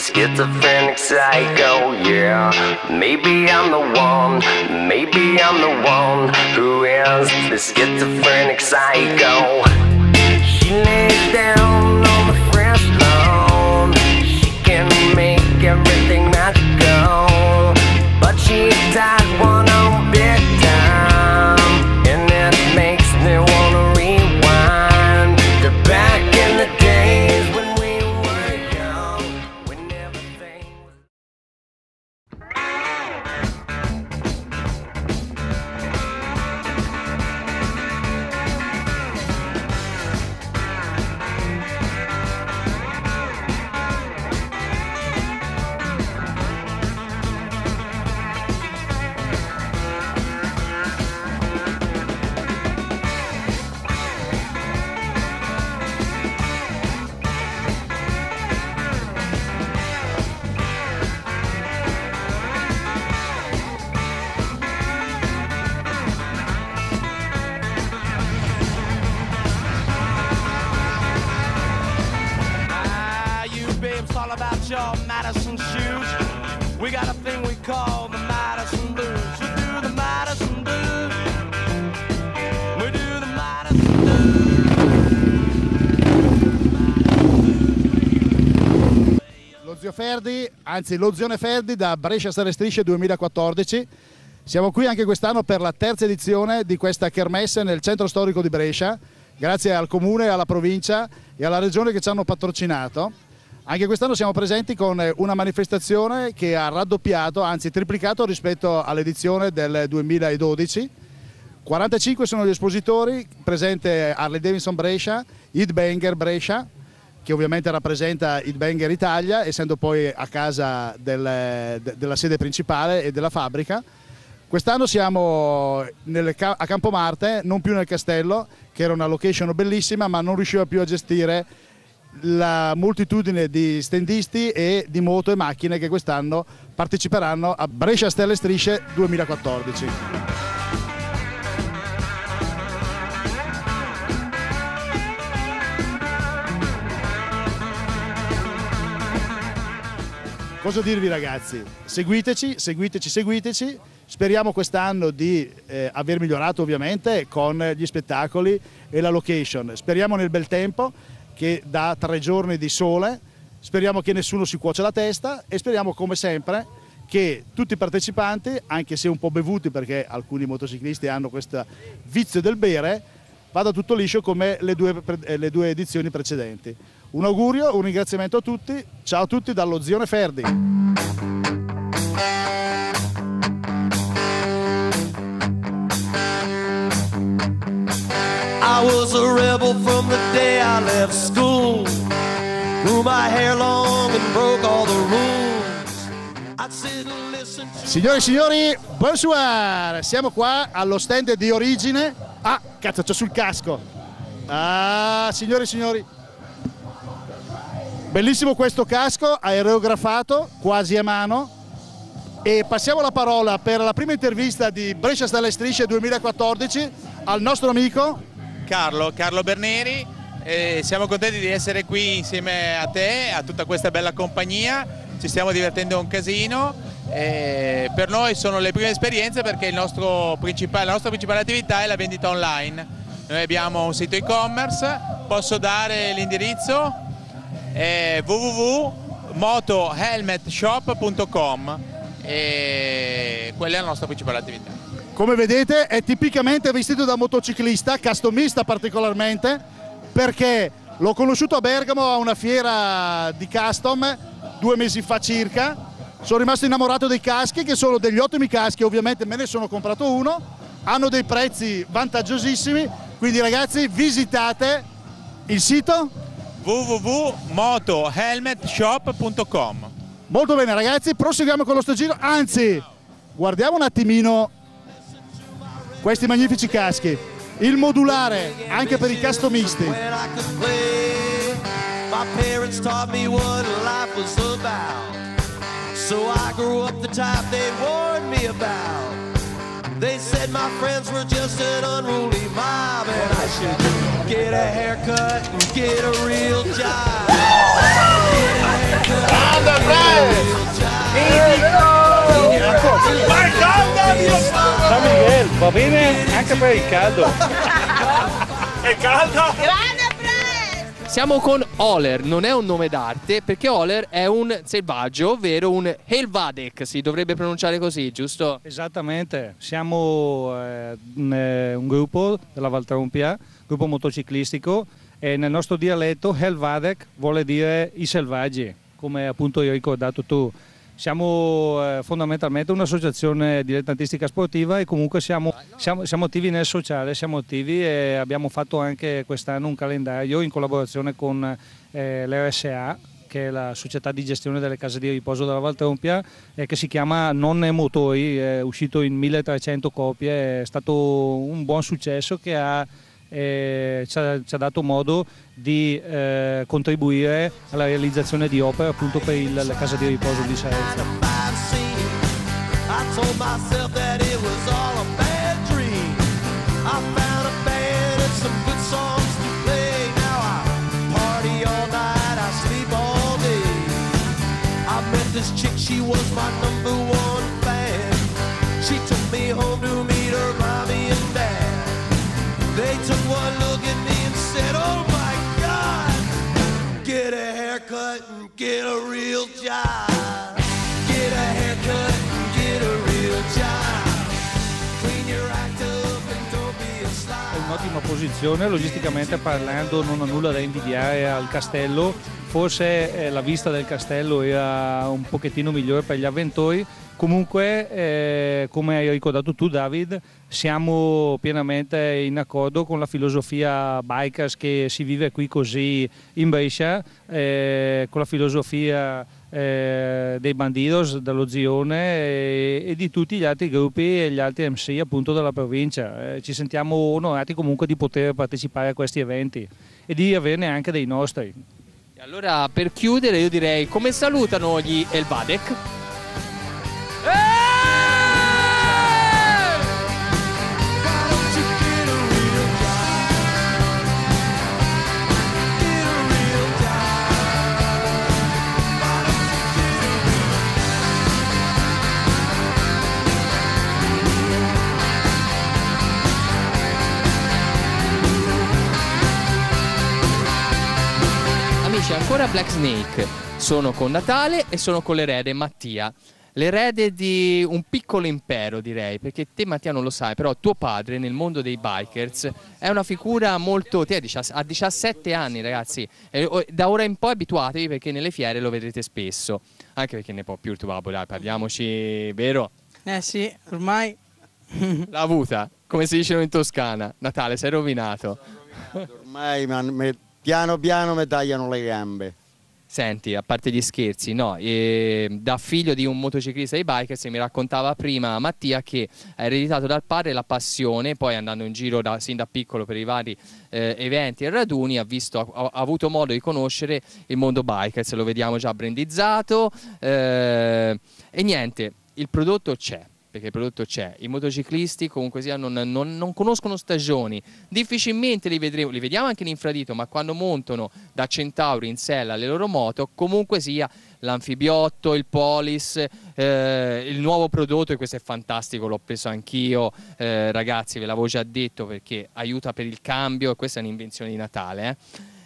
schizophrenic psycho, yeah. Maybe I'm the one, maybe I'm the one who is the schizophrenic psycho. She lays down on the fresh lawn. She can make everything magical, but she died one on big time, and it makes me wanna rewind to back in the days when we were young, when everything was... It's all about your Madison shoes. We got a thing we call the Madison Blues. We do the Madison Blues. We do the Madison Blues. Lo Zio Ferdi, anzi lo Zione Ferdi da Brescia Stelle Strisce 2014. Siamo qui anche quest'anno per la terza edizione di questa kermesse nel centro storico di Brescia, grazie al comune, alla provincia e alla regione che ci hanno patrocinato. Anche quest'anno siamo presenti con una manifestazione che ha raddoppiato, anzi triplicato rispetto all'edizione del 2012. 45 sono gli espositori, presente Harley Davidson Brescia, Headbanger Brescia, che ovviamente rappresenta Headbanger Italia, essendo poi a casa della sede principale e della fabbrica. Quest'anno siamo a Campo Marte, non più nel castello, che era una location bellissima, ma non riusciva più a gestire la moltitudine di standisti e di moto e macchine che quest'anno parteciperanno a Brescia Stelle Strisce 2014. Cosa dirvi ragazzi? Seguiteci, seguiteci, seguiteci. Speriamo quest'anno di aver migliorato ovviamente con gli spettacoli e la location. Speriamo nel bel tempo che dà 3 giorni di sole, speriamo che nessuno si cuoce la testa e speriamo come sempre che tutti i partecipanti, anche se un po' bevuti perché alcuni motociclisti hanno questo vizio del bere, vada tutto liscio come le due edizioni precedenti. Un augurio, un ringraziamento a tutti, ciao a tutti dallo Zione Ferdi. I was a rebel from the day I left school. Grew my hair long and broke all the rules. I'd sit and listen to... Signore e signori, bonsoir! Siamo qua allo stand di Origine. Ah, cazzo, c'ho sul casco. Ah, signore e signori. Bellissimo questo casco, aerografato, quasi a mano. E passiamo la parola per la prima intervista di Brescia Stelle Strisce 2014 al nostro amico Carlo Berneri. Siamo contenti di essere qui insieme a te, a tutta questa bella compagnia, ci stiamo divertendo un casino. Per noi sono le prime esperienze perché la nostra principale attività è la vendita online. Noi abbiamo un sito e-commerce, posso dare l'indirizzo www.motohelmetshop.com e quella è la nostra principale attività. Come vedete è tipicamente vestito da motociclista, customista particolarmente, perché l'ho conosciuto a Bergamo a una fiera di custom 2 mesi fa circa. Sono rimasto innamorato dei caschi, che sono degli ottimi caschi, ovviamente me ne sono comprato uno, hanno dei prezzi vantaggiosissimi, quindi ragazzi visitate il sito www.motohelmetshop.com. Molto bene ragazzi, proseguiamo con lo sto giro, anzi guardiamo un attimino questi magnifici caschi, il modulare anche per i customisti. So I grew up the type they warned me about. They said my friends were just an unruly mob and I should get a haircut and get a real job. Get a haircut. San Miguel, va bene anche per il caldo. È caldo? Siamo con Oler, non è un nome d'arte perché Oler è un selvaggio, ovvero un Helvadek, si dovrebbe pronunciare così, giusto? Esattamente, siamo un gruppo della Valtrompia, gruppo motociclistico, e nel nostro dialetto Helvadek vuole dire i selvaggi, come appunto hai ricordato tu. Siamo fondamentalmente un'associazione dilettantistica sportiva e comunque siamo attivi nel sociale, siamo attivi e abbiamo fatto anche quest'anno un calendario in collaborazione con l'RSA, che è la società di gestione delle case di riposo della Valtrompia, che si chiama Nonne Motori, è uscito in 1300 copie, è stato un buon successo che ci ha dato modo di contribuire alla realizzazione di opere appunto per le case di riposo di Saezza. They took one look at me and said, oh my God, get a haircut and get a real job. Get a haircut and get a real job. Clean your act up and don't be a slob. È un'ottima posizione, logisticamente parlando non ha nulla da invidiare al castello, forse la vista del castello era un pochettino migliore per gli avventori. Comunque, come hai ricordato tu David, siamo pienamente in accordo con la filosofia bikers che si vive qui così in Brescia, con la filosofia dei Bandidos, dello Zione e di tutti gli altri gruppi e gli altri MC appunto della provincia. Ci sentiamo onorati comunque di poter partecipare a questi eventi e di averne anche dei nostri. E allora per chiudere io direi come salutano gli Helvadek? Amici, ancora Black Snake, sono con Natale e sono con l'erede Mattia. L'erede di un piccolo impero, direi, perché te Mattia non lo sai, però tuo padre nel mondo dei bikers è una figura molto... Te ha 17 anni ragazzi, e da ora in poi abituatevi perché nelle fiere lo vedrete spesso, anche perché ne può più il tuo babbo, dai, parliamoci, vero? Sì, ormai... L'ha avuta, come si dice in Toscana. Natale, sei rovinato. Ormai piano piano mi tagliano le gambe. Senti, a parte gli scherzi, no, da figlio di un motociclista di bikers mi raccontava prima Mattia che ha ereditato dal padre la passione, poi andando in giro sin da piccolo per i vari eventi e raduni ha avuto modo di conoscere il mondo bikers, lo vediamo già brandizzato e niente, il prodotto c'è. Perché il prodotto c'è, i motociclisti comunque sia non conoscono stagioni, difficilmente li vedremo, li vediamo anche in infradito, ma quando montano da Centauri in sella le loro moto, comunque sia l'anfibiotto, il Polis, il nuovo prodotto, e questo è fantastico, l'ho preso anch'io, ragazzi ve l'avevo già detto perché aiuta per il cambio e questa è un'invenzione di Natale.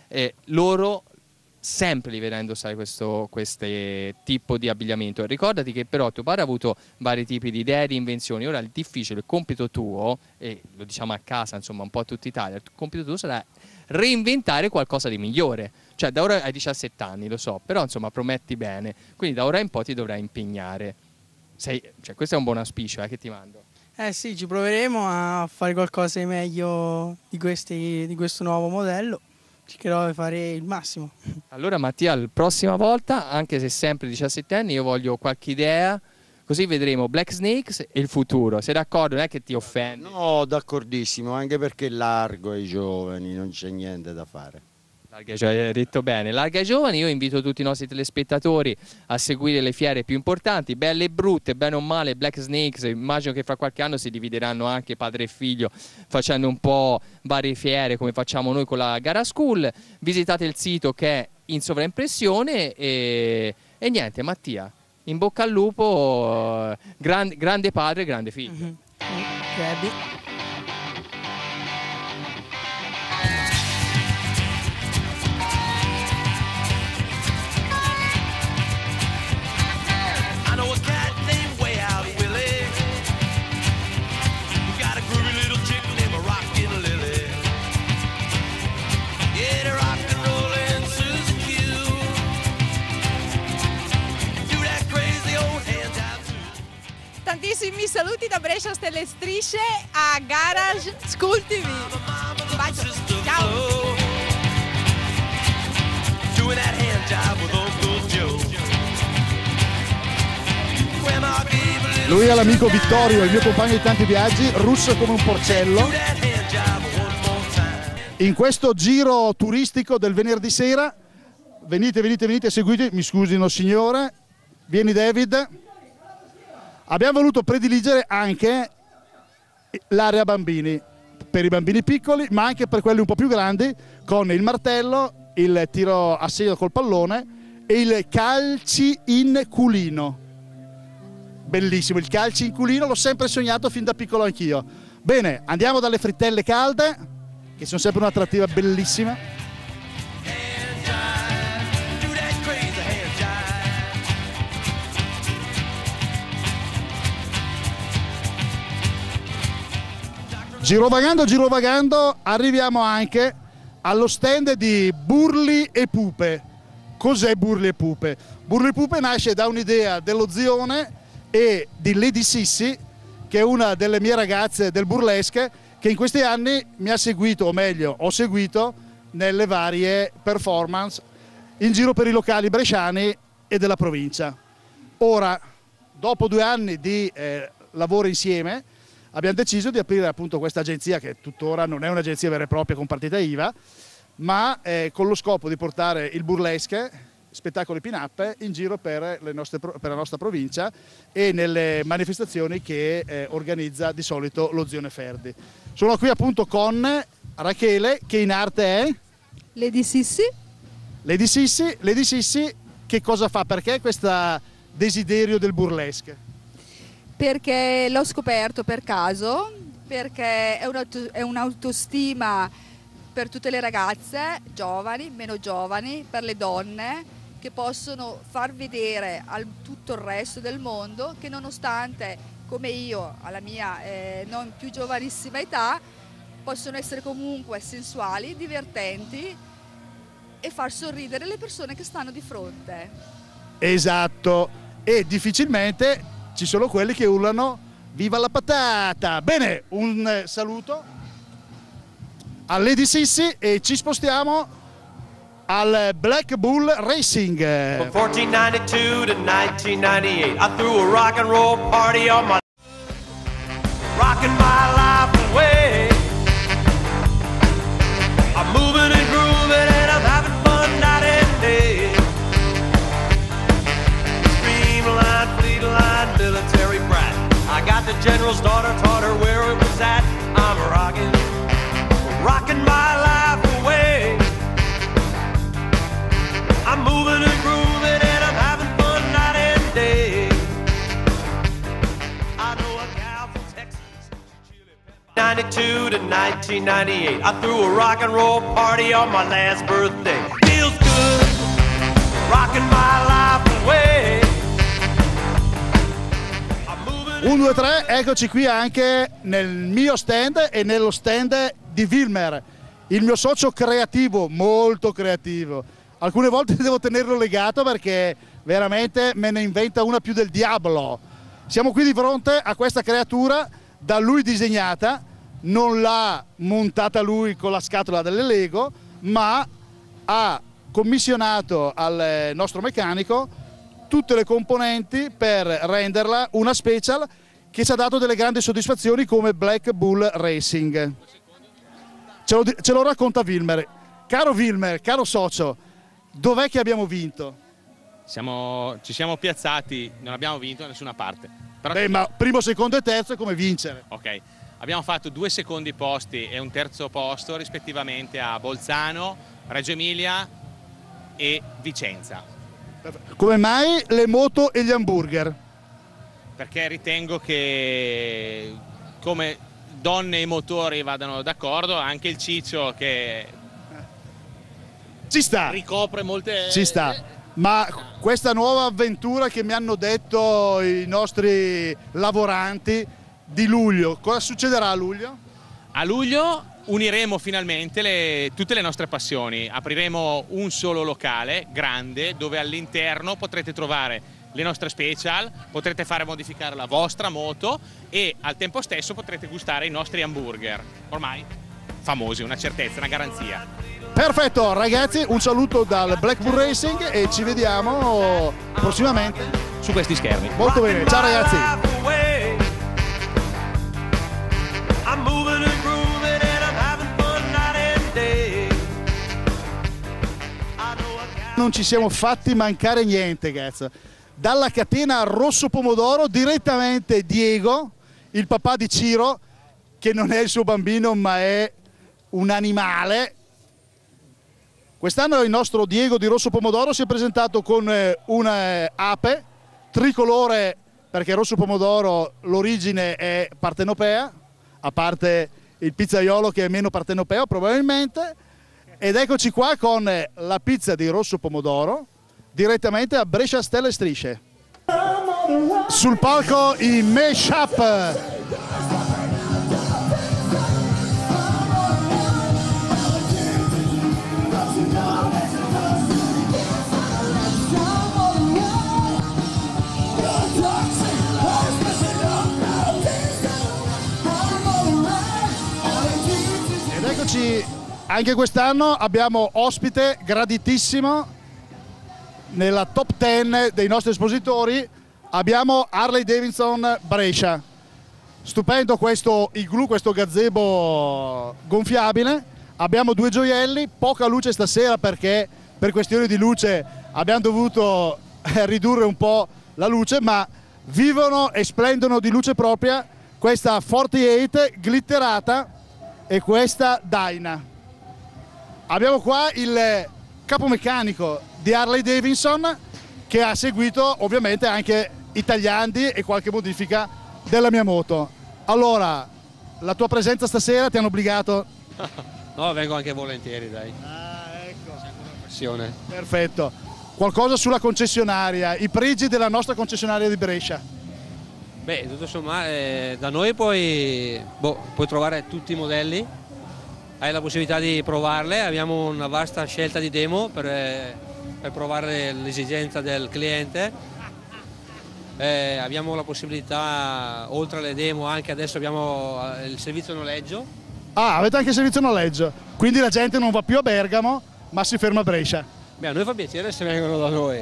Loro sempre li vedrai indossare questo tipo di abbigliamento. Ricordati che però tuo padre ha avuto vari tipi di idee, di invenzioni. Ora il difficile, il compito tuo, e lo diciamo a casa insomma un po' a tutta Italia, il compito tuo sarà reinventare qualcosa di migliore. Cioè da ora hai 17 anni, lo so, però insomma prometti bene, quindi da ora in poi ti dovrai impegnare. Cioè, questo è un buon auspicio che ti mando. Sì, ci proveremo a fare qualcosa di meglio di questo nuovo modello. Cercherò di fare il massimo. Allora Mattia, la prossima volta, anche se sempre 17 anni, io voglio qualche idea, così vedremo Black Snakes e il futuro. Sei d'accordo? Non è che ti offende? No, d'accordissimo, anche perché è largo ai giovani, non c'è niente da fare. Hai detto bene, larga ai giovani. Io invito tutti i nostri telespettatori a seguire le fiere più importanti, belle e brutte, bene o male. Black Snakes, immagino che fra qualche anno si divideranno anche padre e figlio facendo un po' varie fiere come facciamo noi con la Gara School. Visitate il sito che è in sovraimpressione e E niente, Mattia, in bocca al lupo, grande padre, grande figlio. Gabi. I know a cat named Way Out Willie. We got a groovy little chick named Rockin' Lily. Yeah, the rock and rollin' Susan Q. Do that crazy old hand job too. Tantissimi saluti da Brescia Stelle Strisce a Garage School TV. Un bacio. Ciao. Doing that hand job with Uncle Joe. Grandma gave a little Lui è l'amico Vittorio, il mio compagno di tanti viaggi, russo come un porcello. do that hand job one more time. In questo giro turistico del venerdì sera, venite, seguite, mi scusino signore, vieni David. Abbiamo voluto prediligere anche l'area bambini, per i bambini piccoli, ma anche per quelli un po' più grandi, con il martello, il tiro a segno col pallone e il calci in culino. Bellissimo, il calci in culino l'ho sempre sognato fin da piccolo anch'io. Bene, andiamo dalle frittelle calde, che sono sempre un'attrattiva bellissima. Hand jive, do that crazy hand jive. Girovagando, arriviamo anche allo stand di Burli e Pupe. Cos'è Burli e Pupe? Burli e Pupe nasce da un'idea dello Zione e di Lady Sissi, che è una delle mie ragazze del burlesque, che in questi anni mi ha seguito, o meglio, ho seguito nelle varie performance in giro per i locali bresciani e della provincia. Ora, dopo 2 anni di lavoro insieme, abbiamo deciso di aprire appunto questa agenzia, che tuttora non è un'agenzia vera e propria con partita IVA, ma con lo scopo di portare il burlesque, spettacoli pin-up, in giro per la nostra provincia e nelle manifestazioni che organizza di solito lo Zione Ferdi. Sono qui appunto con Rachele, che in arte è? Lady Sissi. Lady Sissi, che cosa fa? Perché questo desiderio del burlesque? Perché l'ho scoperto per caso, perché è un'autostima per tutte le ragazze, giovani, meno giovani, per le donne, che possono far vedere a tutto il resto del mondo che nonostante, come io, alla mia non più giovanissima età, possono essere comunque sensuali, divertenti e far sorridere le persone che stanno di fronte. Esatto, e difficilmente ci sono quelli che urlano viva la patata. Bene, un saluto a Lady Sissi e ci spostiamo al Black Bull Racing. From 1492 to 1998, I threw a rock and roll party on my rocking my life away. I'm moving and grooving and I'm having fun night and day. Streamline, fleet line, military brat. I got the general's daughter, taught her where it was at. I'm rocking my life away. I'm moving and grooving and I'm having fun night and day. I know a gal from Texas. 92 to 1998, I threw a rock and roll party on my last birthday. Feels good, rocking my life away. 1, 2, 3, eccoci qui anche nel mio stand e nello stand di Wilmer, il mio socio creativo, molto creativo. Alcune volte devo tenerlo legato perché veramente me ne inventa una più del diavolo. Siamo qui di fronte a questa creatura da lui disegnata, non l'ha montata lui con la scatola delle Lego, ma ha commissionato al nostro meccanico tutte le componenti per renderla una special che ci ha dato delle grandi soddisfazioni come Black Bull Racing. Ce lo racconta Wilmer. Caro Wilmer, caro socio, dov'è che abbiamo vinto? Ci siamo piazzati, non abbiamo vinto da nessuna parte. Però Beh, ma primo, secondo e terzo è come vincere. Ok, abbiamo fatto 2 secondi posti e un terzo posto rispettivamente a Bolzano, Reggio Emilia e Vicenza. Come mai le moto e gli hamburger? Perché ritengo che come donne e motori vadano d'accordo, anche il ciccio che Ci sta. ricopre molte... Ci sta. Ma questa nuova avventura che mi hanno detto i nostri lavoranti di luglio, cosa succederà a luglio? A luglio uniremo finalmente tutte le nostre passioni, apriremo un solo locale grande dove all'interno potrete trovare le nostre special, potrete fare modificare la vostra moto e al tempo stesso potrete gustare i nostri hamburger, ormai famosi, una certezza, una garanzia. Perfetto ragazzi, un saluto dal Black Bull Racing e ci vediamo prossimamente su questi schermi. Molto bene, ciao ragazzi. I'm moving and grooving and I'm having fun night and day. Non ci siamo fatti mancare niente, cazzo. Dalla catena Rosso Pomodoro direttamente Diego, il papà di Ciro, che non è il suo bambino ma è un animale. Quest'anno il nostro Diego di Rosso Pomodoro si è presentato con un'ape tricolore, perché Rosso Pomodoro l'origine è partenopea, a parte il pizzaiolo che è meno partenopeo probabilmente, ed eccoci qua con la pizza di Rosso Pomodoro direttamente a Brescia Stelle Strisce. Sul palco i Mashup. Ed eccoci, anche quest'anno abbiamo ospite graditissimo nella top 10 dei nostri espositori. Abbiamo Harley Davidson Brescia. Stupendo questo igloo, questo gazebo gonfiabile. Abbiamo due gioielli, poca luce stasera perché per questioni di luce abbiamo dovuto ridurre un po' la luce, ma vivono e splendono di luce propria questa 48 glitterata e questa Dyna. Abbiamo qua il capomeccanico di Harley Davidson che ha seguito ovviamente anche i tagliandi e qualche modifica della mia moto. Allora, la tua presenza stasera ti hanno obbligato? No, vengo anche volentieri, dai. Ah, ecco. C'è ancora passione. Perfetto. Qualcosa sulla concessionaria, i pregi della nostra concessionaria di Brescia? Beh, tutto sommato, da noi puoi trovare tutti i modelli, hai la possibilità di provarle, abbiamo una vasta scelta di demo per provare l'esigenza del cliente. Abbiamo la possibilità, oltre alle demo, anche adesso abbiamo il servizio noleggio. Ah, avete anche il servizio noleggio, quindi la gente non va più a Bergamo, ma si ferma a Brescia. Beh, a noi fa piacere se vengono da noi.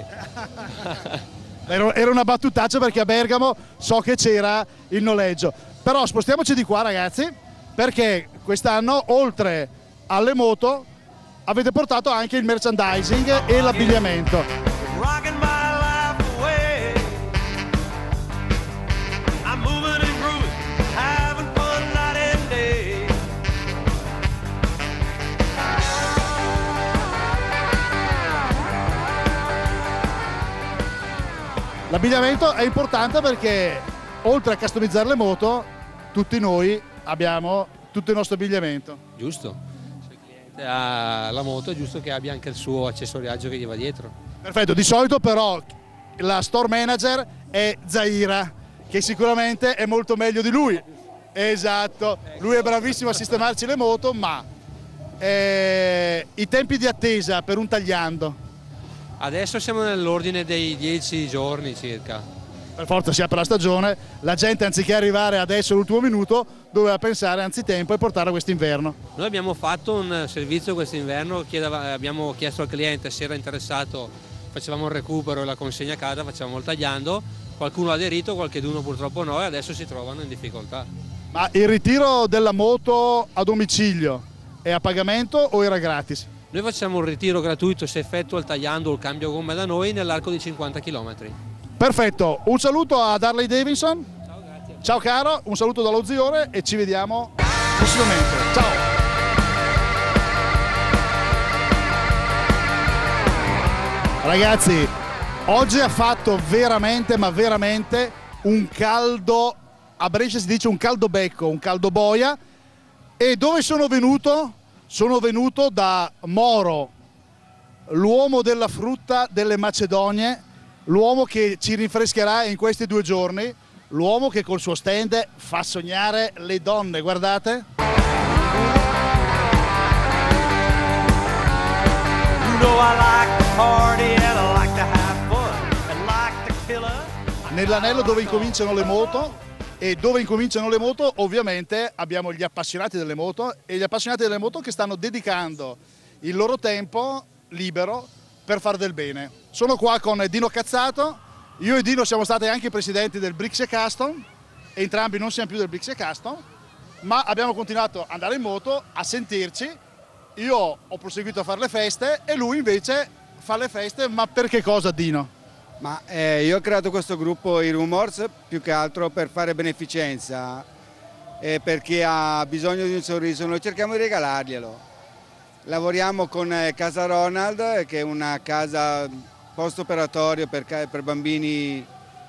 Era una battutaccia perché a Bergamo so che c'era il noleggio. Però spostiamoci di qua ragazzi, perché quest'anno oltre alle moto avete portato anche il merchandising e l'abbigliamento. Rocking my life away. I'm moving and grooving, having fun night and day. L'abbigliamento è importante perché oltre a customizzare le moto, tutti noi abbiamo tutto il nostro abbigliamento. Giusto. Se il cliente ha la moto è giusto che abbia anche il suo accessoriaggio che gli va dietro. Perfetto, di solito però la store manager è Zaira, che sicuramente è molto meglio di lui. Esatto, lui è bravissimo a sistemarci le moto, ma i tempi di attesa per un tagliando? Adesso siamo nell'ordine dei 10 giorni circa. Per forza sia per la stagione, la gente anziché arrivare adesso all'ultimo minuto doveva pensare anzitempo e portarla quest'inverno. Noi abbiamo fatto un servizio quest'inverno, abbiamo chiesto al cliente se era interessato, facevamo il recupero e la consegna a casa, facevamo il tagliando, qualcuno ha aderito, qualcuno purtroppo no e adesso si trovano in difficoltà. Ma il ritiro della moto a domicilio è a pagamento o era gratis? Noi facciamo un ritiro gratuito se effettua il tagliando o il cambio gomme da noi nell'arco di 50 km. Perfetto, un saluto ad Harley Davidson. Ciao, grazie. Ciao caro, un saluto dallo Zione e ci vediamo prossimamente. Ciao. Ragazzi, Oggi ha fatto veramente, ma veramente un caldo, a Brescia si dice un caldo becco, un caldo boia. E dove sono venuto? Sono venuto da Moro, l'uomo della frutta delle Macedonie, l'uomo che ci rinfrescherà in questi 2 giorni, l'uomo che col suo stand fa sognare le donne, guardate. Nell'anello dove incominciano le moto, e dove incominciano le moto ovviamente abbiamo gli appassionati delle moto, e gli appassionati delle moto che stanno dedicando il loro tempo libero per far del bene. Sono qua con Dino Cazzato, io e Dino siamo stati anche presidenti del Brixia Custom, entrambi non siamo più del Brixia Custom, ma abbiamo continuato ad andare in moto, a sentirci. Io ho proseguito a fare le feste e lui invece fa le feste, ma per che cosa, Dino? Ma io ho creato questo gruppo, i Rumors, più che altro per fare beneficenza, per chi ha bisogno di un sorriso, noi cerchiamo di regalarglielo. Lavoriamo con Casa Ronald, che è una casa post-operatorio per bambini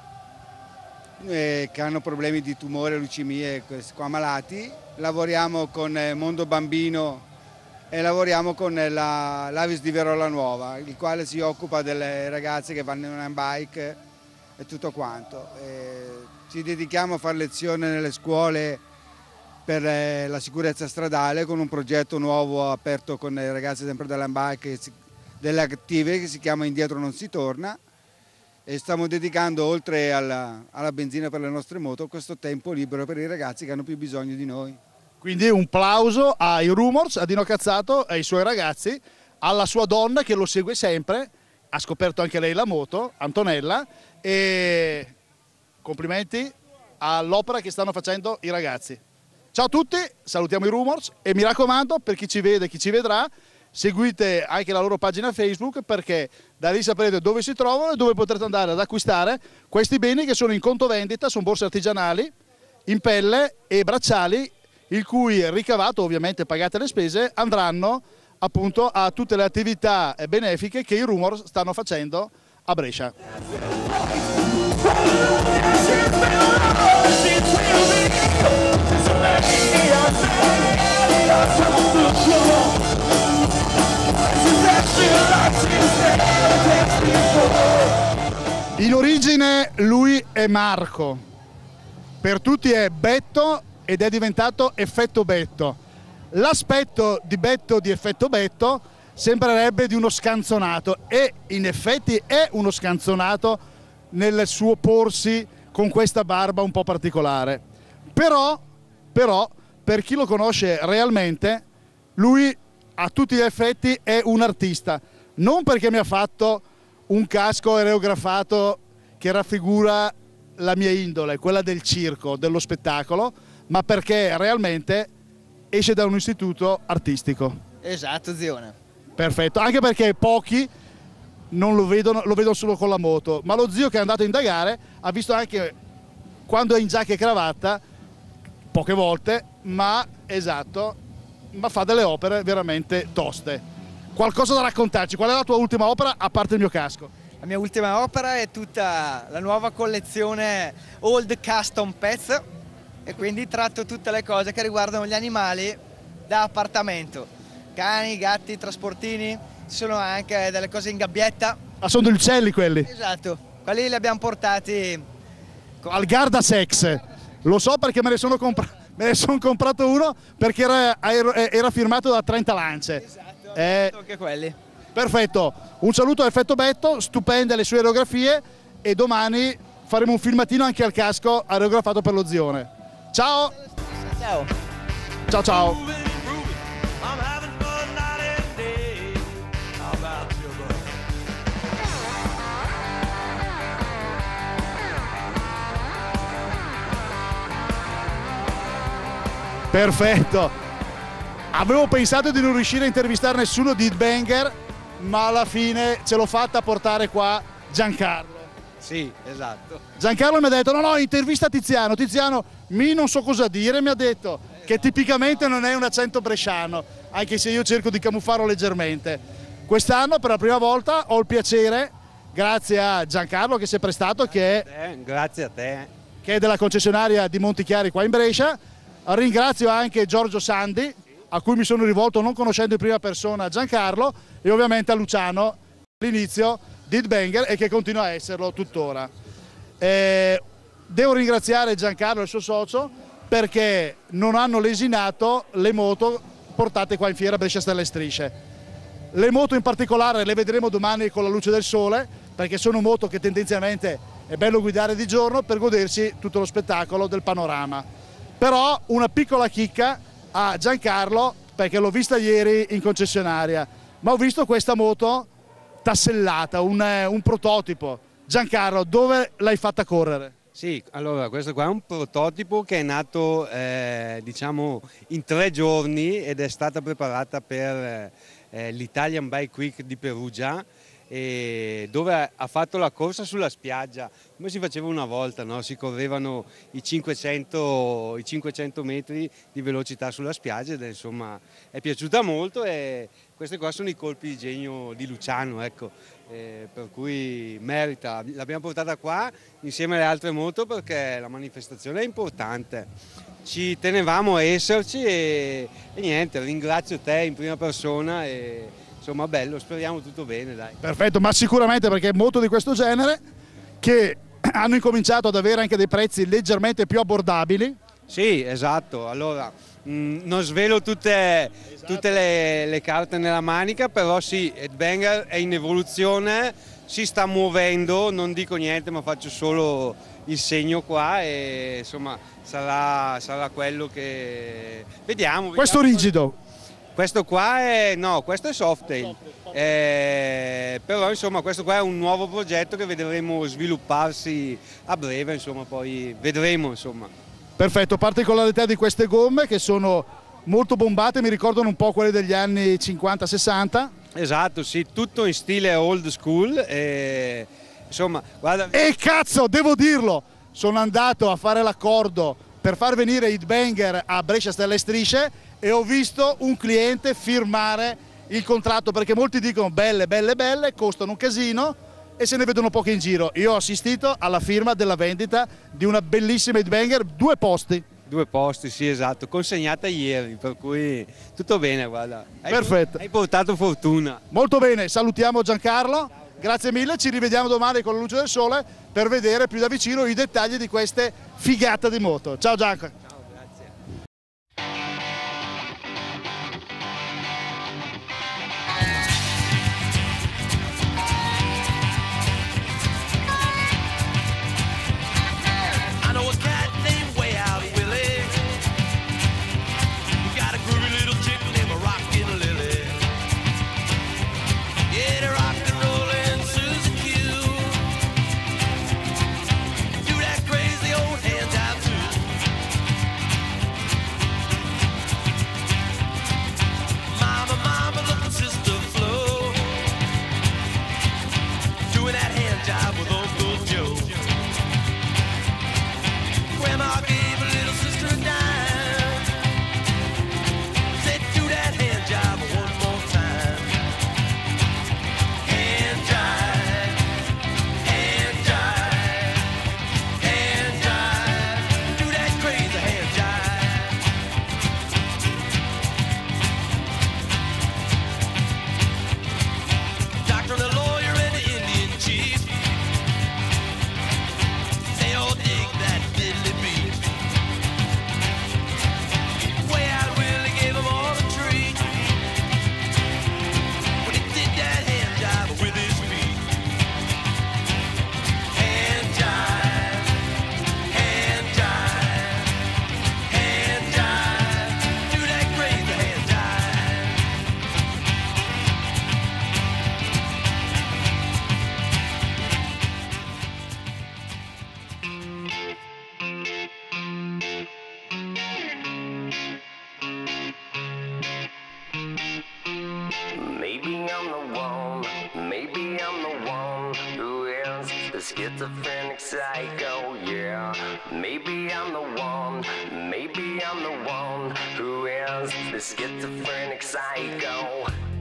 che hanno problemi di tumore, leucemie, questi qua malati. Lavoriamo con Mondo Bambino e lavoriamo con l'Avis di Verola Nuova, il quale si occupa delle ragazze che vanno in un bike e tutto quanto. Ci dedichiamo a fare lezioni nelle scuole per la sicurezza stradale con un progetto nuovo aperto con le ragazze sempre dell'handbike, delle attive, che si chiama Indietro non si torna, e stiamo dedicando, oltre alla benzina per le nostre moto, questo tempo libero per i ragazzi che hanno più bisogno di noi. Quindi un plauso ai Rumors, a Dino Cazzato, ai suoi ragazzi, alla sua donna che lo segue sempre, ha scoperto anche lei la moto, Antonella, e complimenti all'opera che stanno facendo i ragazzi. Ciao a tutti, salutiamo i Rumors e mi raccomando, per chi ci vede e chi ci vedrà, seguite anche la loro pagina Facebook, perché da lì saprete dove si trovano e dove potrete andare ad acquistare questi beni che sono in conto vendita, sono borse artigianali, in pelle e bracciali, il cui ricavato, ovviamente pagate le spese, andranno appunto a tutte le attività benefiche che i Rumors stanno facendo a Brescia. In origine lui è Marco, per tutti è Betto ed è diventato Effetto Betto. L'aspetto di Betto di Effetto Betto sembrerebbe di uno scanzonato, e in effetti è uno scanzonato nel suo porsi con questa barba un po' particolare. Però per chi lo conosce realmente, lui a tutti gli effetti è un artista, non perché mi ha fatto un casco aerografato che raffigura la mia indole, quella del circo, dello spettacolo, ma perché realmente esce da un istituto artistico. Esatto, Zione. Perfetto, anche perché pochi non lo vedono solo con la moto, ma lo zio che è andato a indagare ha visto anche quando è in giacca e cravatta, poche volte, ma esatto, ma fa delle opere veramente toste. Qualcosa da raccontarci? Qual è la tua ultima opera a parte il mio casco? La mia ultima opera è tutta la nuova collezione Old Custom Pets, e quindi tratto tutte le cose che riguardano gli animali da appartamento, cani, gatti, trasportini, ci sono anche delle cose in gabbietta. Ah, sono degli uccelli quelli? Esatto, quelli li abbiamo portati al Garda Sex, lo so perché me ne sono comprato uno, perché era firmato da 30 Lance. Esatto, anche quelli. Perfetto, un saluto a Effetto Betto, stupende le sue aerografie, e domani faremo un filmatino anche al casco aerografato per lo Zione. Ciao! Ciao! Ciao ciao! Perfetto! Avevo pensato di non riuscire a intervistare nessuno di Headbanger, ma alla fine ce l'ho fatta portare qua Giancarlo. Sì, esatto. Giancarlo mi ha detto no, intervista Tiziano. Tiziano, non so cosa dire, mi ha detto che tipicamente non è un accento bresciano, anche se io cerco di camuffarlo leggermente. Quest'anno per la prima volta ho il piacere grazie a Giancarlo che si è prestato, grazie a te, che è della concessionaria di Montichiari qua in Brescia. Ringrazio anche Giorgio Sandi, a cui mi sono rivolto non conoscendo in prima persona Giancarlo, e ovviamente a Luciano, all'inizio di Headbanger, e che continua a esserlo tuttora. Devo ringraziare Giancarlo e il suo socio perché non hanno lesinato le moto portate qua in fiera Brescia Stelle Strisce. Le moto in particolare le vedremo domani con la luce del sole, perché sono moto che tendenzialmente è bello guidare di giorno per godersi tutto lo spettacolo del panorama. Però una piccola chicca a Giancarlo, perché l'ho vista ieri in concessionaria, ma ho visto questa moto tassellata, un prototipo. Giancarlo, dove l'hai fatta correre? Sì, allora questo qua è un prototipo che è nato diciamo in 3 giorni ed è stata preparata per l'Italian Bike Week di Perugia, dove ha fatto la corsa sulla spiaggia come si faceva una volta, no? Si correvano i 500 metri di velocità sulla spiaggia ed insomma è piaciuta molto, e questi qua sono i colpi di genio di Luciano, ecco. Per cui merita, l'abbiamo portata qua insieme alle altre moto perché la manifestazione è importante, ci tenevamo a esserci e niente, ringrazio te in prima persona e insomma bello, speriamo tutto bene, dai. Perfetto, ma sicuramente, perché moto di questo genere che hanno incominciato ad avere anche dei prezzi leggermente più abbordabili. Sì, esatto, allora non svelo tutte le carte nella manica, però sì, Headbanger è in evoluzione, si sta muovendo, non dico niente ma faccio solo il segno qua e insomma sarà quello che vediamo. Questo rigido? Questo qua è, no, questo è Softail, però insomma questo qua è un nuovo progetto che vedremo svilupparsi a breve, insomma poi vedremo insomma. Perfetto, particolarità di queste gomme che sono molto bombate, mi ricordano un po' quelle degli anni 50-60. Esatto, sì, tutto in stile old school e insomma guarda. E cazzo, devo dirlo, sono andato a fare l'accordo per far venire Headbanger a Brescia Stelle Strisce e ho visto un cliente firmare il contratto, perché molti dicono belle, costano un casino e se ne vedono poche in giro. Io ho assistito alla firma della vendita di una bellissima Headbanger, 2 posti. 2 posti, sì, esatto, consegnata ieri, per cui tutto bene, guarda. Perfetto. Hai portato fortuna. Molto bene, salutiamo Giancarlo, grazie mille, ci rivediamo domani con la luce del sole per vedere più da vicino i dettagli di queste figate di moto. Ciao Giancarlo. Schizophrenic psycho, yeah. Maybe I'm the one, maybe I'm the one who is the schizophrenic psycho.